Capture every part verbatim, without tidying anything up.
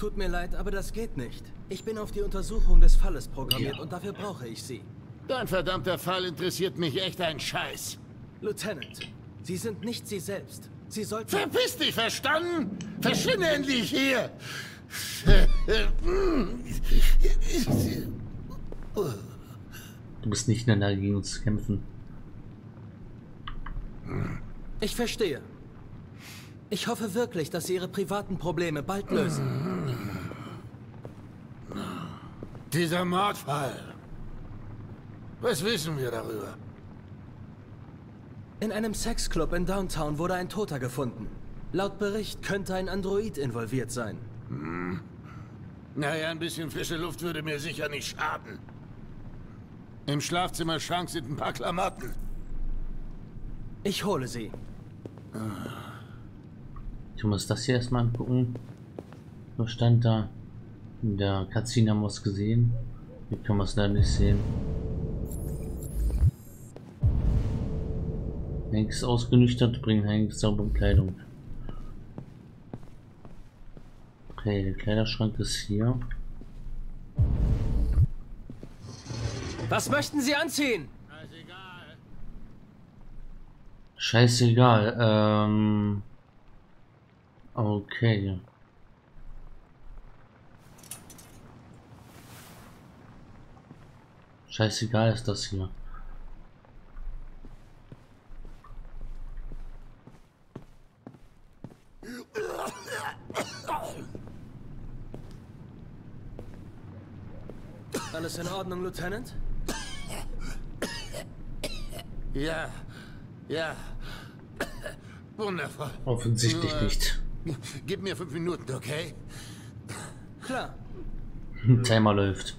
Tut mir leid, aber das geht nicht. Ich bin auf die Untersuchung des Falles programmiert ja. und dafür brauche ich Sie. Dein verdammter Fall interessiert mich echt ein Scheiß. Lieutenant, Sie sind nicht Sie selbst. Sie sollten... Verpiss dich, verstanden? Verschwinde endlich hier! Du bist nicht in der Lage, gegen uns zu kämpfen. Ich verstehe. Ich hoffe wirklich, dass Sie Ihre privaten Probleme bald lösen. Dieser Mordfall. Was wissen wir darüber? In einem Sexclub in Downtown wurde ein Toter gefunden. Laut Bericht könnte ein Android involviert sein. Hm. Naja, ein bisschen frische Luft würde mir sicher nicht schaden. Im Schlafzimmerschrank sind ein paar Klamotten. Ich hole sie. Ich muss das hier erstmal angucken. Was stand da? In der Cutscene haben wir es gesehen. Hier können wir es leider nicht sehen. Hank ist ausgenüchtert, bringen Hank saubere Kleidung. Okay, der Kleiderschrank ist hier. Was möchten Sie anziehen? Scheißegal. Ähm. Okay. Scheißegal ist das hier. Alles in Ordnung, Lieutenant? Ja, ja. Wundervoll. Offensichtlich Nur, nicht. Gib mir fünf Minuten, okay? Klar. Timer läuft.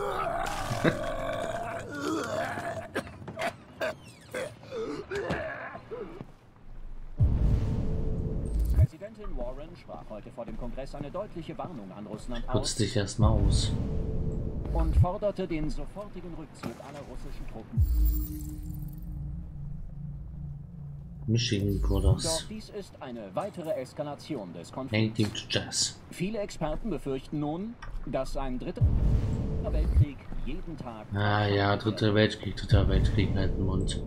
Präsidentin Warren sprach heute vor dem Kongress eine deutliche Warnung an Russland aus. Putz dich erstmal aus. Und forderte den sofortigen Rückzug aller russischen Truppen. Michigan Brothers. Doch dies ist eine weitere Eskalation des Hank Konflikts. Jazz. Viele Experten befürchten nun, dass ein dritter Weltkrieg jeden Tag... Ah ja, dritter Weltkrieg, dritter Weltkrieg, halt den Mund.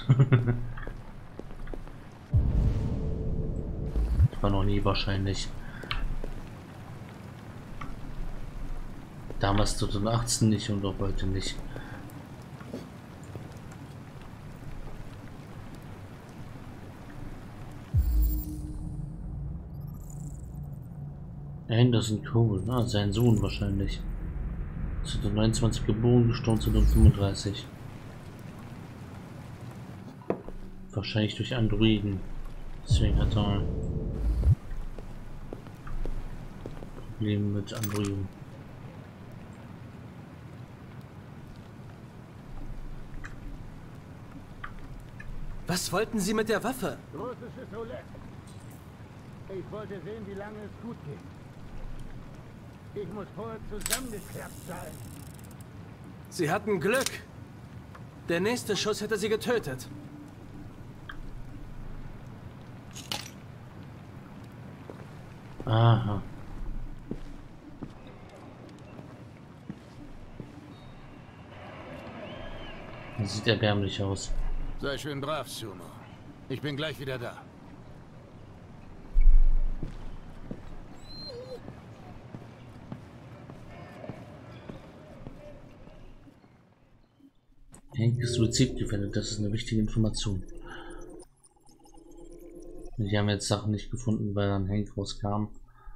War noch nie wahrscheinlich. Damals zweitausendachtzehn nicht und auch heute nicht. Anderson Cole, ah, sein Sohn wahrscheinlich. zweitausendneunundzwanzig geboren, gestorben zweitausendfünfunddreißig. Wahrscheinlich durch Androiden. Deswegen hat er Probleme mit Androiden. Was wollten Sie mit der Waffe? Russisches Roulette. Ich wollte sehen, wie lange es gut geht. Ich muss vorher zusammengeklappt sein. Sie hatten Glück. Der nächste Schuss hätte Sie getötet. Aha. Das sieht erbärmlich aus. Sei schön brav, Sumo. Ich bin gleich wieder da. Hank ist suizidgefährdet, das ist eine wichtige Information. Die haben jetzt Sachen nicht gefunden, weil dann Hank rauskam.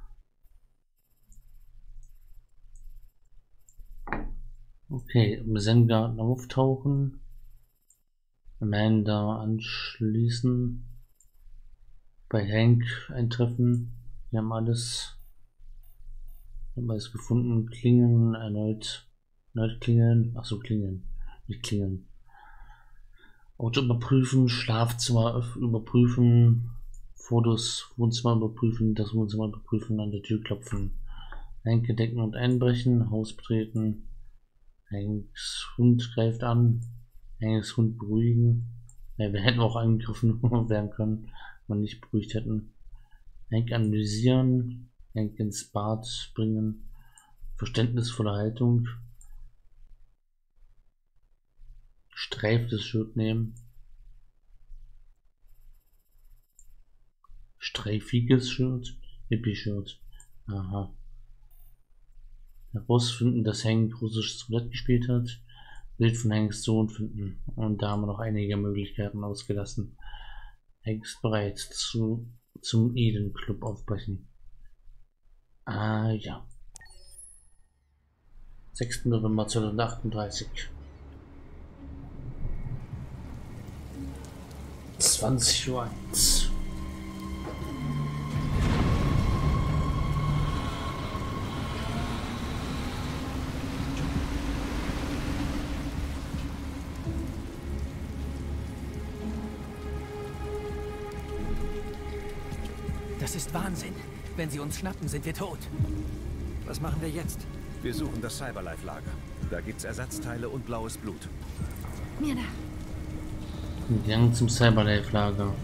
Okay, im Zen-Garten auftauchen. Amanda anschließen. Bei Hank eintreffen. Wir haben alles. Wir haben alles gefunden. Klingeln, erneut. Erneut klingeln. Achso, klingeln. Nicht klingeln. Auto überprüfen, Schlafzimmer überprüfen, Fotos, Wohnzimmer überprüfen, das Wohnzimmer überprüfen, an der Tür klopfen. Hank entdecken und einbrechen, Haus betreten. Hanks Hund greift an. Hanks Hund beruhigen. Ja, wir hätten auch angegriffen werden können, wenn wir nicht beruhigt hätten. Hank analysieren. Hank ins Bad bringen. Verständnisvolle Haltung. Streiftes Shirt nehmen. Streifiges Shirt. Hippie-Shirt. Aha. Herausfinden, dass Hank russisches Roulette gespielt hat. Bild von Hanks Sohn finden. Und da haben wir noch einige Möglichkeiten ausgelassen. Hank ist bereit zu, zum Eden Club aufbrechen. Ah ja. sechsten November zweitausendachtunddreißig. zwanzig Uhr eins. Das ist Wahnsinn. Wenn sie uns schnappen, sind wir tot. Was machen wir jetzt? Wir suchen das Cyberlife-Lager. Da gibt's Ersatzteile und blaues Blut. Mir nach. Gang zum Cyberlife-Lager.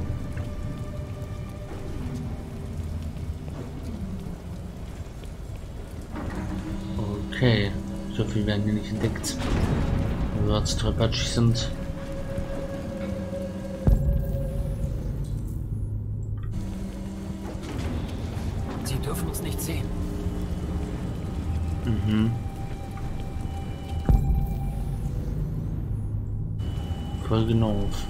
Okay. So viel werden hier nicht entdeckt. Weil wir zu tollpatschig sind. Sie dürfen uns nicht sehen. Mhm. Folgen auf.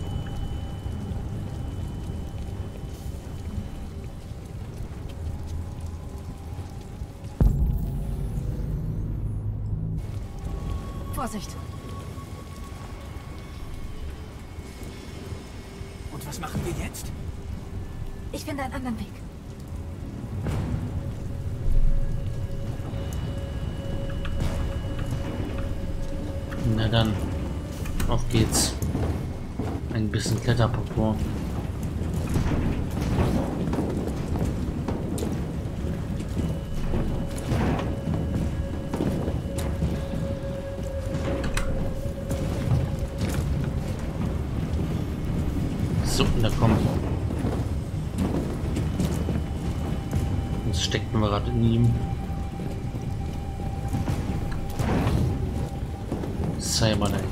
Vorsicht. Und was machen wir jetzt? Ich finde einen anderen Weg. Na dann, auf geht's. Ein bisschen Kletterparcours. So, da kommen. Jetzt stecken wir gerade in ihm. Cyberlife.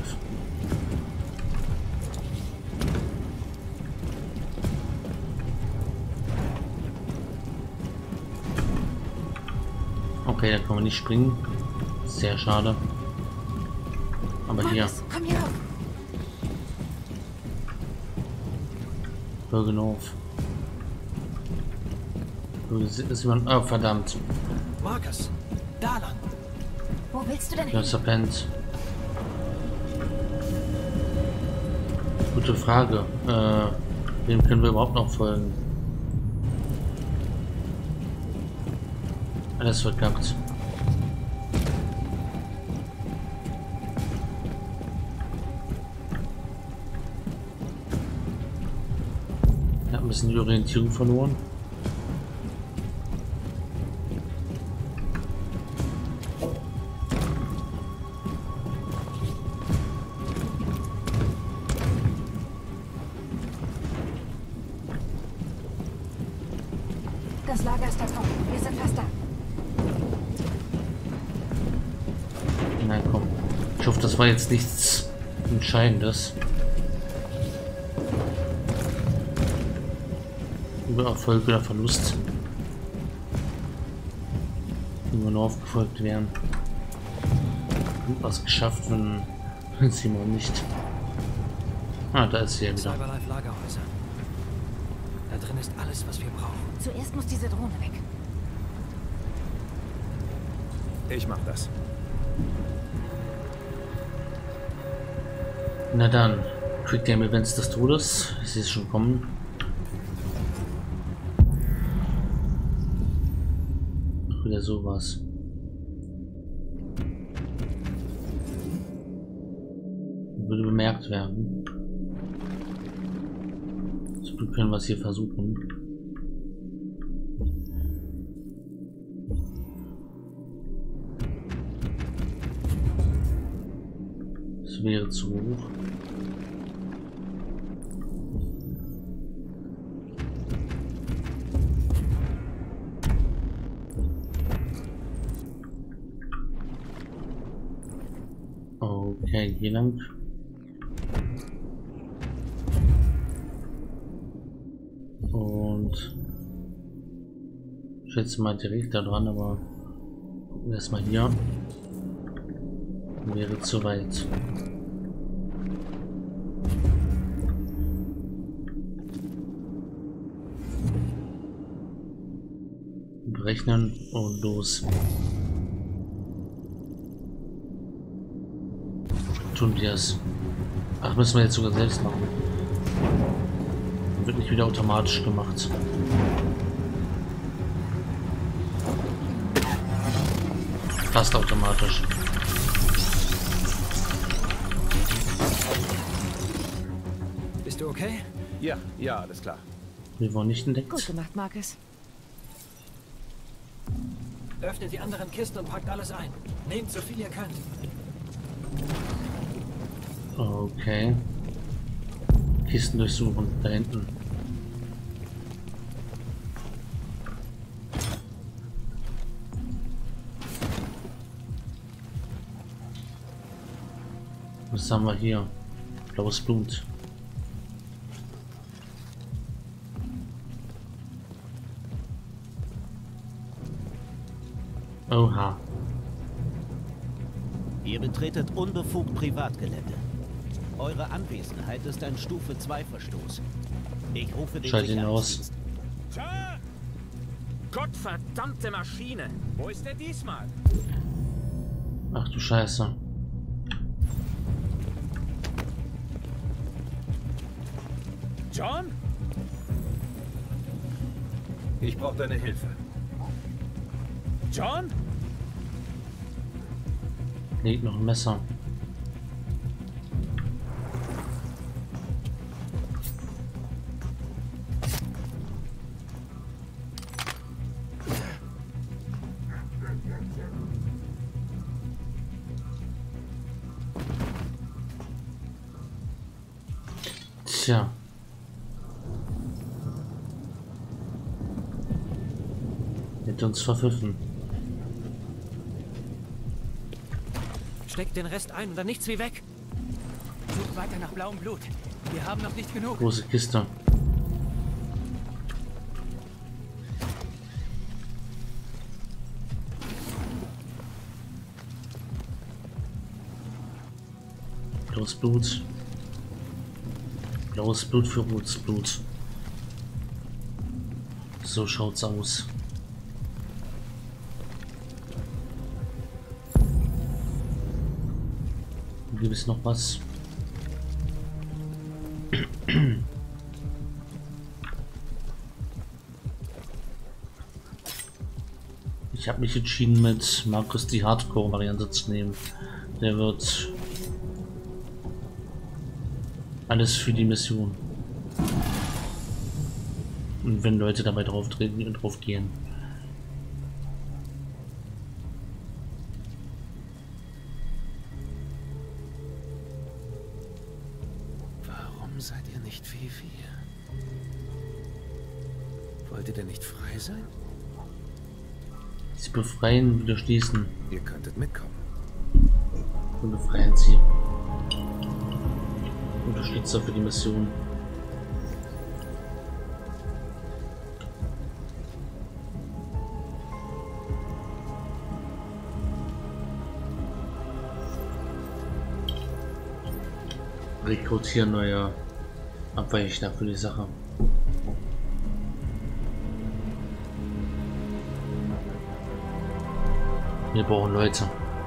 Okay, da kann man nicht springen. Sehr schade. Aber hier. Markus, komm hier auf. Folgen auf. Ist jemand. Oh, verdammt. Markus, da lang. Wo willst du denn Der hin? Serpent. Gute Frage. Äh, wem können wir überhaupt noch folgen? Alles verkackt. Ich habe ein bisschen die Orientierung verloren. Das Lager ist da draußen. Wir sind fast da. Na komm. Ich hoffe, das war jetzt nichts Entscheidendes. Über Erfolg oder Verlust. Wenn wir nur aufgefolgt wären. Und was geschafft, wenn, wenn sie mal nicht. Ah, da ist sie ja wieder. Cyberlife Lagerhäuser. Da drin ist alles, was wir brauchen. Zuerst muss diese Drohne weg. Ich mach das. Na dann, Quick Game Events des Todes. Ich sehe es schon kommen. Ach, wieder sowas. Würde bemerkt werden. Zum Glück können wir es hier versuchen. Das wäre zu hoch. Okay, hier lang. Und ich schätze mal direkt da dran, aber erstmal hier. Wäre zu weit. Berechnen und los. Tun wir es. Ach, müssen wir jetzt sogar selbst machen. Wird nicht wieder automatisch gemacht. Fast automatisch. Bist du okay? Ja, ja, alles klar. Wir wurden nicht entdeckt. Gut gemacht, Marcus. Öffnet die anderen Kisten und packt alles ein. Nehmt so viel ihr könnt. Okay. Kisten durchsuchen, da hinten. Was haben wir hier? Blaues Blut. Oha. Ihr betretet unbefugt Privatgelände. Eure Anwesenheit ist ein Stufe zwei Verstoß. Ich rufe den Schalt ihn aus. Sicherheitsdienst. John! Gottverdammte Maschine! Wo ist er diesmal? Ach du Scheiße. John? Ich brauche deine Hilfe. John? Liegt noch ein Messer. Tja. Mit uns verpfiffen. Steckt den Rest ein und dann nichts wie weg. Sucht weiter nach blauem Blut. Wir haben noch nicht genug. Große Kiste. Blaues Blut. Blaues Blut für rotes Blut. So schaut's aus. Gibt es noch was? Ich habe mich entschieden, mit Marcus die Hardcore-Variante zu nehmen. Der wird alles für die Mission. Und wenn Leute dabei drauf treten und drauf gehen. Warum seid ihr nicht wie wir? Wollt ihr denn nicht frei sein? Sie befreien, wieder schließen. Ihr könntet mitkommen. Und befreien sie. Unterstützer für die Mission. Rekrutieren neue Abweichler für die Sache. Wir brauchen Leute.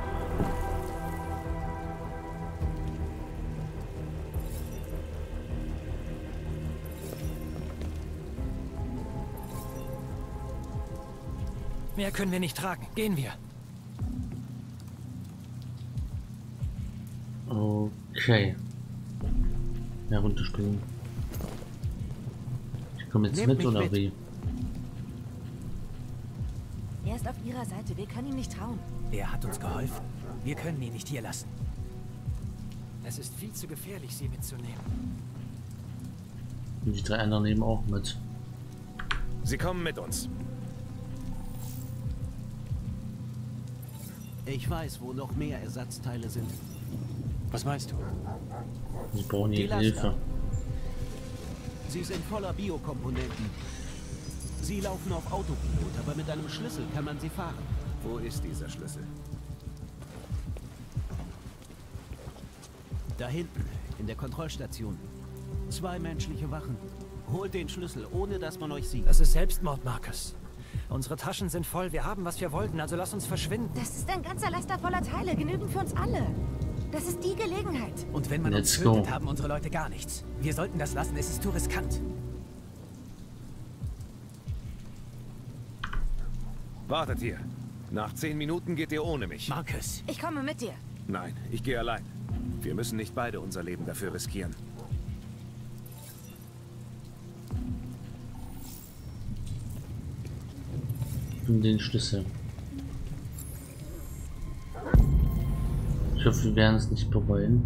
Mehr können wir nicht tragen. Gehen wir. Okay. Ja, runterspringen. Ich komme jetzt Nehmt mit mich oder mit. wie? Er ist auf ihrer Seite. Wir können ihm nicht trauen. Er hat uns geholfen. Wir können ihn nicht hier lassen. Es ist viel zu gefährlich, sie mitzunehmen. Und die drei anderen nehmen auch mit. Sie kommen mit uns. Ich weiß, wo noch mehr Ersatzteile sind. Was meinst du? Sie brauchen Die die Laster. Hilfe. Sie sind voller Biokomponenten. Sie laufen auf Autopilot, aber mit einem Schlüssel kann man sie fahren. Wo ist dieser Schlüssel? Da hinten, in der Kontrollstation. Zwei menschliche Wachen. Holt den Schlüssel, ohne dass man euch sieht. Das ist Selbstmord, Marcus. Unsere Taschen sind voll. Wir haben, was wir wollten. Also lass uns verschwinden. Das ist ein ganzer Laster voller Teile, genügend für uns alle. Das ist die Gelegenheit. Und wenn man Let's uns go. tötet, haben unsere Leute gar nichts. Wir sollten das lassen, es ist zu riskant. Wartet hier. Nach zehn Minuten geht ihr ohne mich. Marcus, Ich komme mit dir. Nein, ich gehe allein. Wir müssen nicht beide unser Leben dafür riskieren. Und den Schlüssel. Ich hoffe, wir werden es nicht bereuen.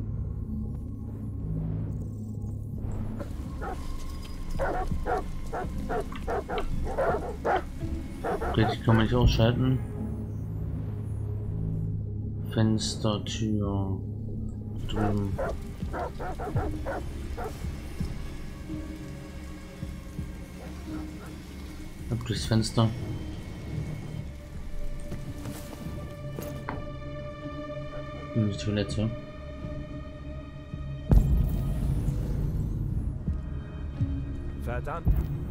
Richtig kann man nicht ausschalten. Fenster, Tür. Drüben. Ab durchs Fenster. In die Toilette. Verdammt.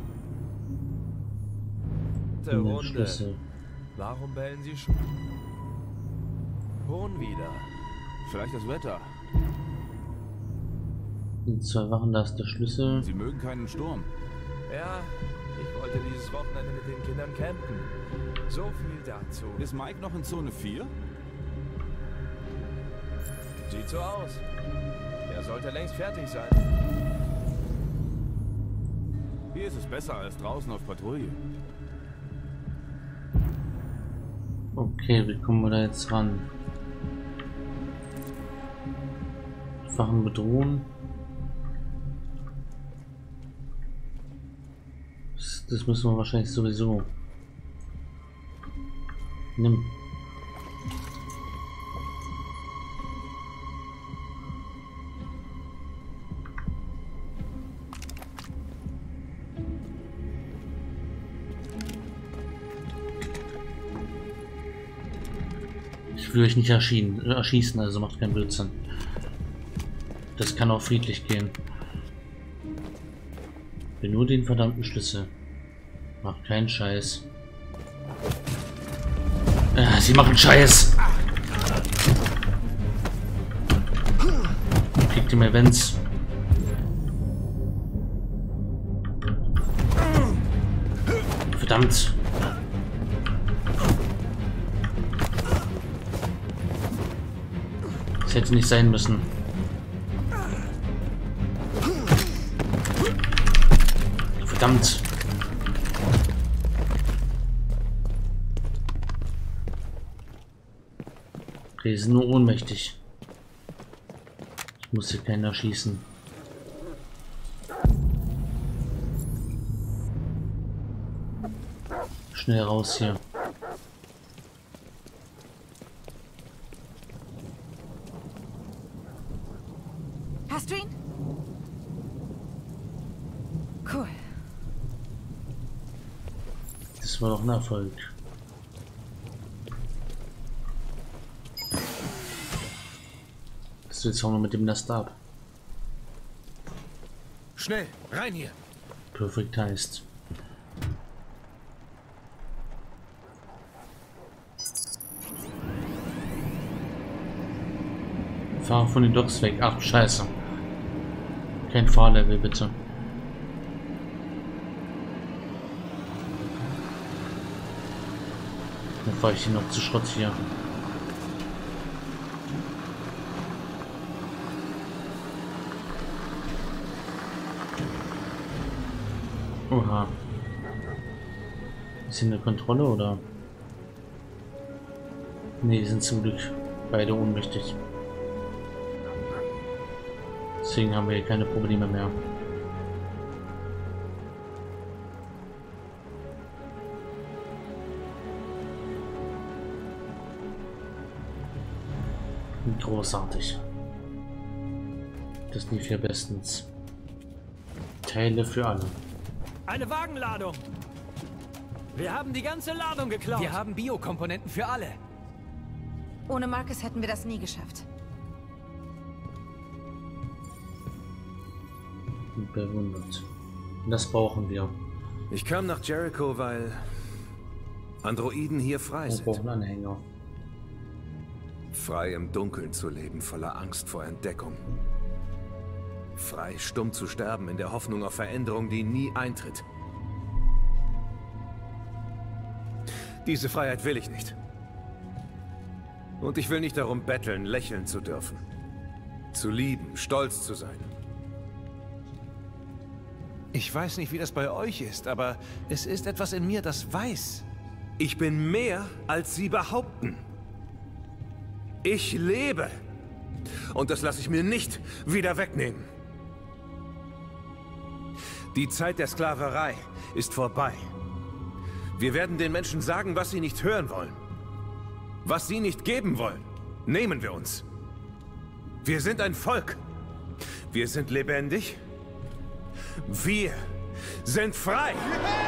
In den Runde. Schlüssel. Warum bellen Sie schon? Schon wieder. Vielleicht das Wetter. Die zwei Wachen, da ist der Schlüssel. Sie mögen keinen Sturm. Ja, ich wollte dieses Wochenende mit den Kindern campen. So viel dazu. Ist Mike noch in Zone vier? Sieht so aus. Er sollte längst fertig sein. Hier ist es besser als draußen auf Patrouille. Okay, wie kommen wir da jetzt ran? Wachen bedrohen. Das, das müssen wir wahrscheinlich sowieso. Nimm. Ich will euch nicht erschien, erschießen, also macht keinen Blödsinn. Das kann auch friedlich gehen. Ich will nur den verdammten Schlüssel. Macht keinen Scheiß. Äh, sie machen Scheiß! Kriegt ihr mehr Events? Verdammt! Das hätte nicht sein müssen. Verdammt. Okay, die sind nur ohnmächtig. Ich muss hier keinen erschießen. Schnell raus hier. Hast du ihn? Cool. Das war doch ein Erfolg. Was willst du noch mit dem Nest ab? Schnell, rein hier! Perfekt heißt. Fahr von den Docks weg. Ach, scheiße. Kein Fahrlevel, bitte. Dann fahre ich hier noch zu Schrott hier. Oha. Ist hier eine Kontrolle oder? Ne, die sind zum Glück beide ohnmächtig. Deswegen haben wir hier keine Probleme mehr. Großartig. Das lief ja bestens. Teile für alle. Eine Wagenladung! Wir haben die ganze Ladung geklaut! Wir haben Biokomponenten für alle! Ohne Marcus hätten wir das nie geschafft. Bewundert. Das brauchen wir. Ich kam nach Jericho, weil Androiden hier frei Wir sind. brauchen Anhänger. Frei im Dunkeln zu leben, voller Angst vor Entdeckung. Frei, stumm zu sterben, in der Hoffnung auf Veränderung, die nie eintritt. Diese Freiheit will ich nicht. Und ich will nicht darum betteln, lächeln zu dürfen. Zu lieben, stolz zu sein. Ich weiß nicht, wie das bei euch ist, aber es ist etwas in mir, das weiß. Ich bin mehr, als sie behaupten. Ich lebe. Und das lasse ich mir nicht wieder wegnehmen. Die Zeit der Sklaverei ist vorbei. Wir werden den Menschen sagen, was sie nicht hören wollen. Was sie nicht geben wollen, nehmen wir uns. Wir sind ein Volk. Wir sind lebendig. Wir sind frei.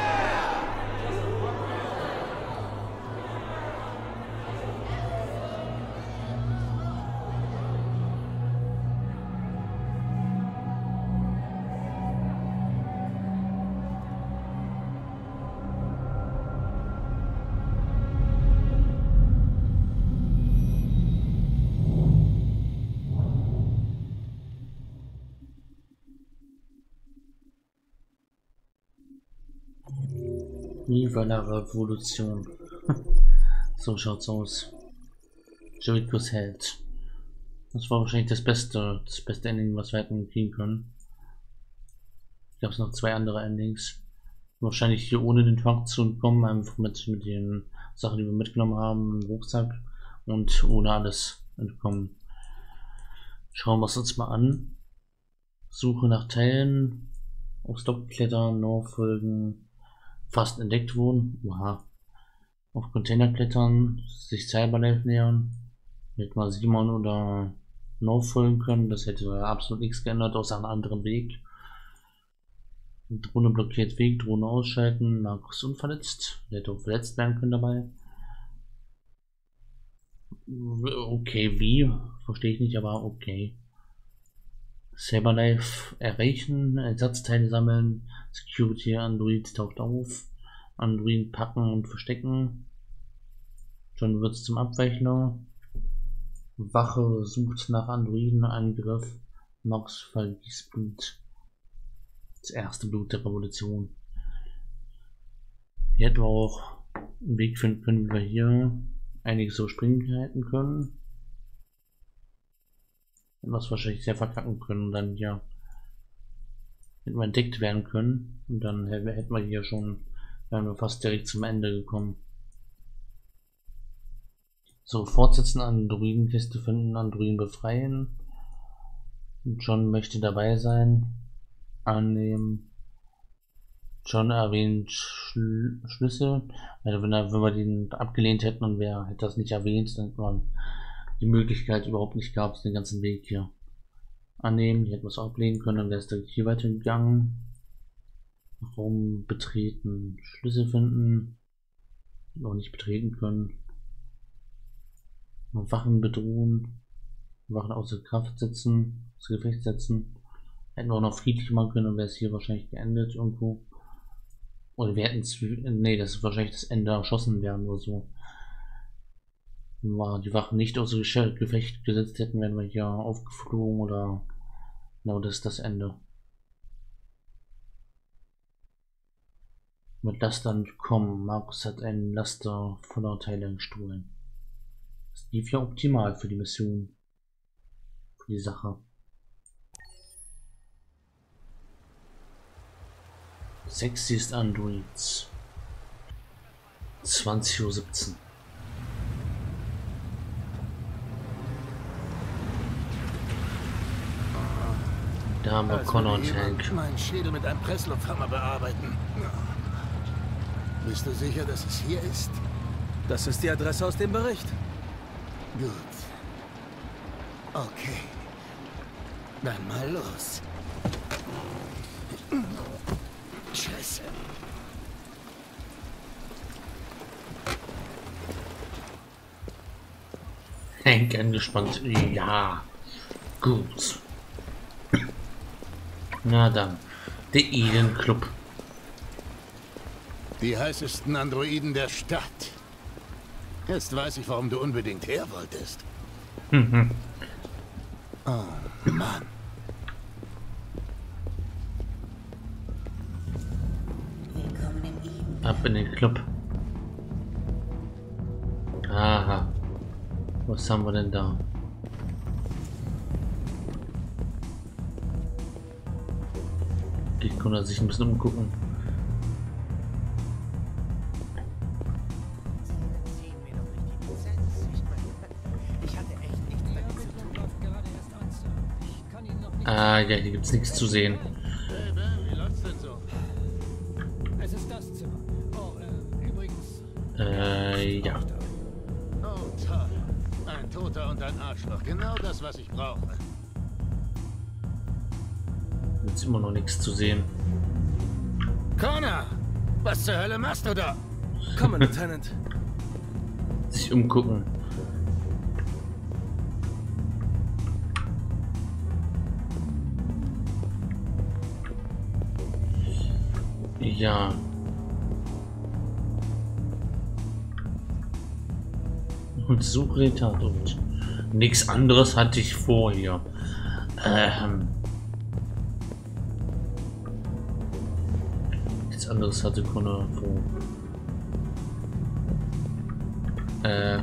Viva la Revolution. So schaut's aus. Jerichos Held. Das war wahrscheinlich das beste, das beste Ending, was wir hätten kriegen können. Ich glaube, es noch zwei andere Endings. Wahrscheinlich hier ohne den Truck zu kommen, einfach mit, mit den Sachen, die wir mitgenommen haben, im Rucksack, und ohne alles entkommen. Schauen wir es uns mal an. Suche nach Teilen, auf Stock klettern, Nachfolgen, fast entdeckt wurden. Oha. Auf Container klettern, sich Cyberlife nähern, mit mal Simon oder nachfolgen können. Das hätte absolut nichts geändert, außer einen anderen Weg. Drohne blockiert Weg, Drohne ausschalten, Markus unverletzt. Der hätte auch verletzt werden können dabei. Okay, wie? Verstehe ich nicht, aber okay. Cyberlife erreichen, Ersatzteile sammeln, Security Android taucht auf, Android packen und verstecken. Schon wird es zum Abweichler. Wache sucht nach Androiden, Angriff, Nox vergießt Blut. Das erste Blut der Revolution. Hier hätten wir auch einen Weg finden können, wie wir hier einiges so springen halten können. Was wahrscheinlich sehr verkacken können und dann ja hätten wir entdeckt werden können und dann hätten wir hier schon, wären wir fast direkt zum Ende gekommen. So, fortsetzen, Androidenkiste finden, Androiden befreien. John möchte dabei sein. Annehmen. John erwähnt Schl Schlüssel. Also wenn, er, wenn wir den abgelehnt hätten und wer hätte das nicht erwähnt, dann hätte man die Möglichkeit überhaupt nicht gab, den ganzen Weg hier annehmen. Hier hätten wir es ablehnen können, dann wäre es direkt hier weitergegangen. Raum betreten, Schlüssel finden, noch nicht betreten können. Wachen bedrohen, Wachen außer Kraft setzen, außer Gefecht setzen. Hätten wir auch noch friedlich machen können, dann wäre es hier wahrscheinlich geendet irgendwo. Oder wir hätten es, nee, das ist wahrscheinlich das Ende, erschossen werden oder so. Wenn wir die Wachen nicht außer Gefecht gesetzt hätten, wären wir hier aufgeflogen oder genau, das ist das Ende. Mit Lastern kommen. Markus hat einen Laster voller Teile gestohlen. Das lief ja optimal für die Mission. Für die Sache. Sexiest Androids. zwanzig Uhr siebzehn. Da haben wir Connor und Hank. Meinen Schädel mit einem Presslufthammer bearbeiten. Bist du sicher, dass es hier ist? Das ist die Adresse aus dem Bericht. Gut. Okay. Dann mal los. Scheiße. Hank angespannt. Ja. Gut. Na dann. Der Eden Club. Die heißesten Androiden der Stadt. Jetzt weiß ich, warum du unbedingt her wolltest. Mhm. Oh, Mann. Ab in den Club. Aha. Was haben wir denn da? Ich kann sich ein bisschen umgucken. Ah ja, hier gibt's nichts zu sehen. Hey Ben, wie läuft's denn so? Es ist das Zimmer. Oh, äh, übrigens. Äh, ja. Oh, toll. Ein Toter und ein Arschloch. Genau das, was ich brauche. Jetzt immer noch nichts zu sehen. Connor! Was zur Hölle machst du da? Komm, Lieutenant. Sich umgucken. Ja. Und suche den Tatort. Nichts anderes hatte ich vor hier. Ähm. Nichts anderes hatte Connor vor. Äh.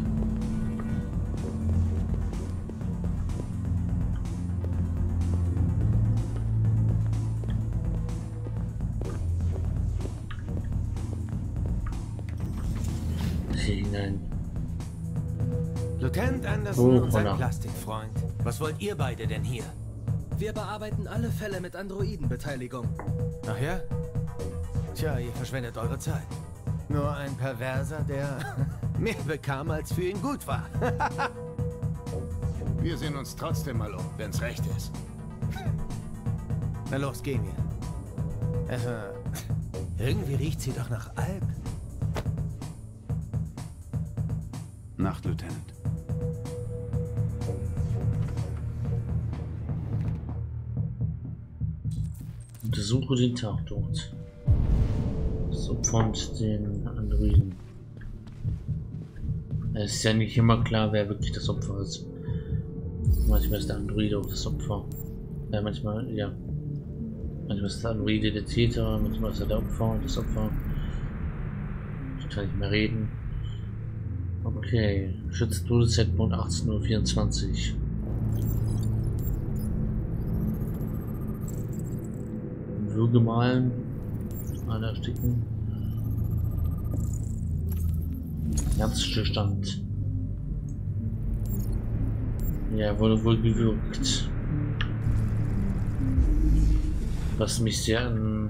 Hier hinein. Lieutenant Anderson Oh, und sein Connor. Plastikfreund. Was wollt ihr beide denn hier? Wir bearbeiten alle Fälle mit Androidenbeteiligung. Ach ja? Tja, ihr verschwendet eure Zeit. Nur ein Perverser, der mehr bekam, als für ihn gut war. Wir sehen uns trotzdem mal um, wenn's recht ist. Na los, gehen wir. Also, irgendwie riecht sie doch nach Alk. Nacht, Lieutenant. Untersuche den Tatort. Das Opfer und den Androiden. Es ist ja nicht immer klar, wer wirklich das Opfer ist. Manchmal ist der Androide auch das Opfer. Ja, manchmal, ja. Manchmal ist der Androide der Täter, manchmal ist er der Opfer und das Opfer. Ich kann nicht mehr reden. Okay, Schütze Todeszeitpunkt achtzehn Uhr vierundzwanzig. Würge malen, alle ersticken. Herzstillstand. Ja, wurde wohl gewürgt. Was mich sehr an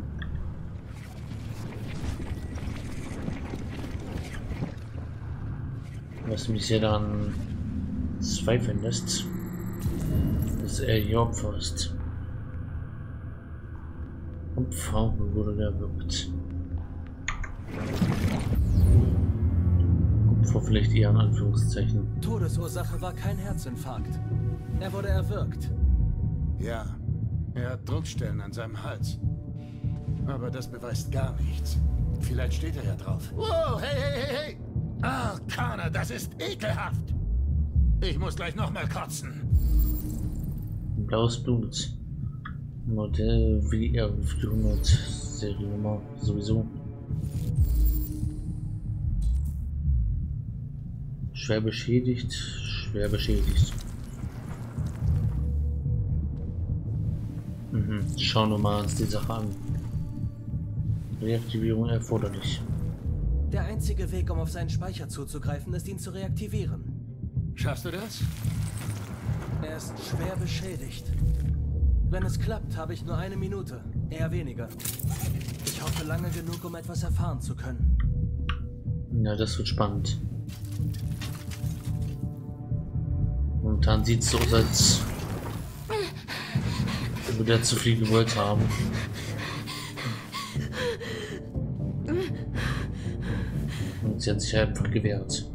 was mich sehr daran zweifeln lässt, dass er ihr Opfer ist. Opfer wurde gewürgt. Opfer vielleicht eher in Anführungszeichen. Todesursache war kein Herzinfarkt. Er wurde erwürgt. Ja, er hat Druckstellen an seinem Hals. Aber das beweist gar nichts. Vielleicht steht er ja drauf. Wow, hey, hey, hey, hey! Ah, Connor, das ist ekelhaft! Ich muss gleich nochmal kotzen. Blaues Blut. Modell W R vierhundert, Seriennummer sowieso. Schwer beschädigt, schwer beschädigt. Mhm. Schauen wir mal uns die Sache an. Reaktivierung erforderlich. Der einzige Weg, um auf seinen Speicher zuzugreifen, ist, ihn zu reaktivieren. Schaffst du das? Er ist schwer beschädigt. Wenn es klappt, habe ich nur eine Minute. Eher weniger. Ich hoffe lange genug, um etwas erfahren zu können. Ja, das wird spannend. Momentan sieht es so aus, als würde er zu viel gewollt haben. Und sie hat sich einfach gewehrt.